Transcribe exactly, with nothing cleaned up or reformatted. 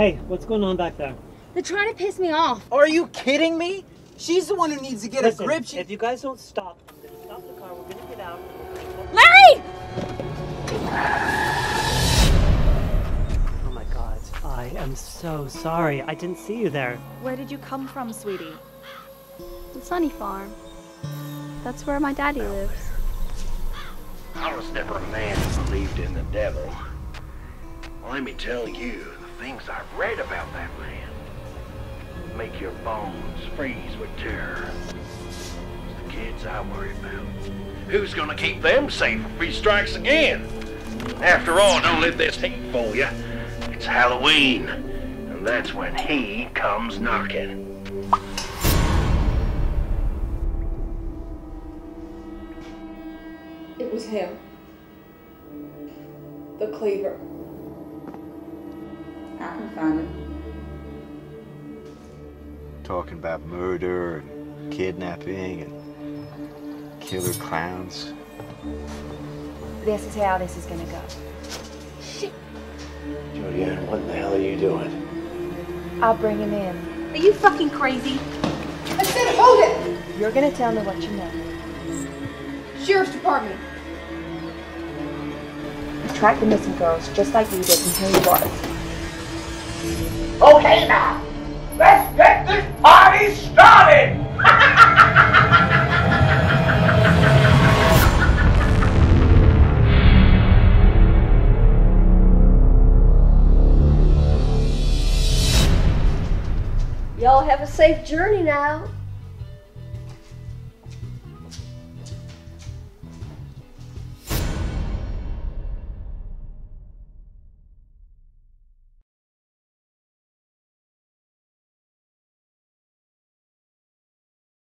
Hey, what's going on back there? They're trying to piss me off. Are you kidding me? She's the one who needs to get Listen, a grip. She... if you guys don't stop, I'm gonna stop the car, we're gonna get out. Larry! Oh my God, I am so sorry. I didn't see you there. Where did you come from, sweetie? The Sunny Farm. That's where my daddy lives. I was never a man who believed in the devil. Well, let me tell you, the things I've read about that land make your bones freeze with terror. It's the kids I worry about. Who's gonna keep them safe if he strikes again? After all, don't let this heat fool you. It's Halloween, and that's when he comes knocking. It was him. The Cleaver. I can find him. Talking about murder and kidnapping and killer clowns. This is how this is gonna go. Shit. Julianne, what the hell are you doing? I'll bring him in. Are you fucking crazy? I said hold it! You're gonna tell me what you know. Sheriff's Department. I tracked the missing girls just like you did, and here you are. Okay now, let's get this party started! Y'all have a safe journey now.